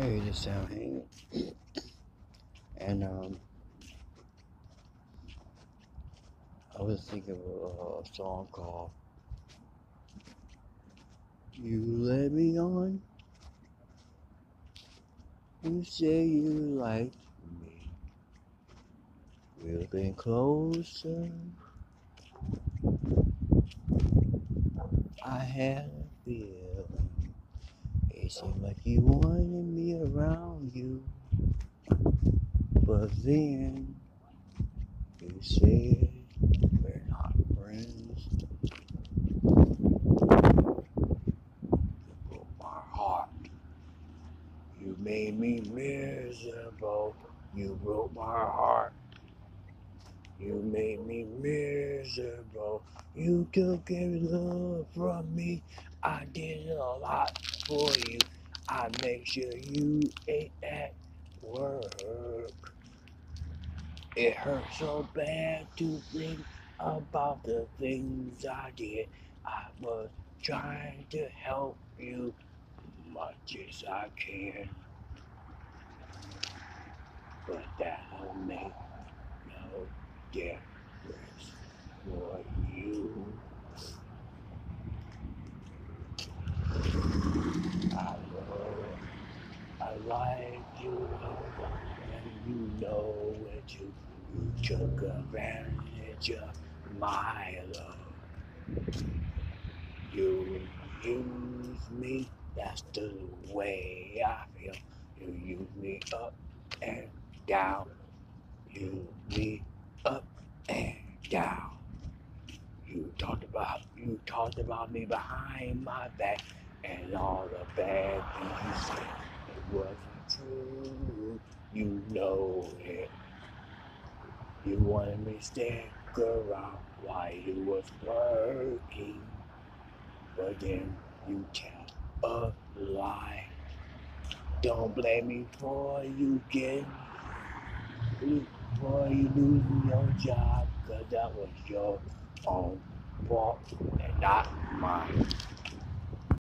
Hey, this is Sam Hank, and I was thinking of a song called "You Let Me On." You say you like me, we'll get closer. I had a feeling it seemed like you wanted me around you, but then you said we're not friends. You broke my heart. You made me miserable. You broke my heart. You made me miserable. You took every love from me. I did a lot for you. I make sure you ate at work. It hurts so bad to think about the things I did. I was trying to help you much as I can, but that don't make no difference for you. I know I like you, and you know it too. You took advantage of my love. You use me, that's the way I feel. You use me up and down. You me up and down. You talked about me behind my back, and all the bad things you said, it wasn't true. You know it. You wanted me to stick around while you was working, but then you tell a lie. Don't blame me for you for you losing your job, 'cause that was your own fault and not mine.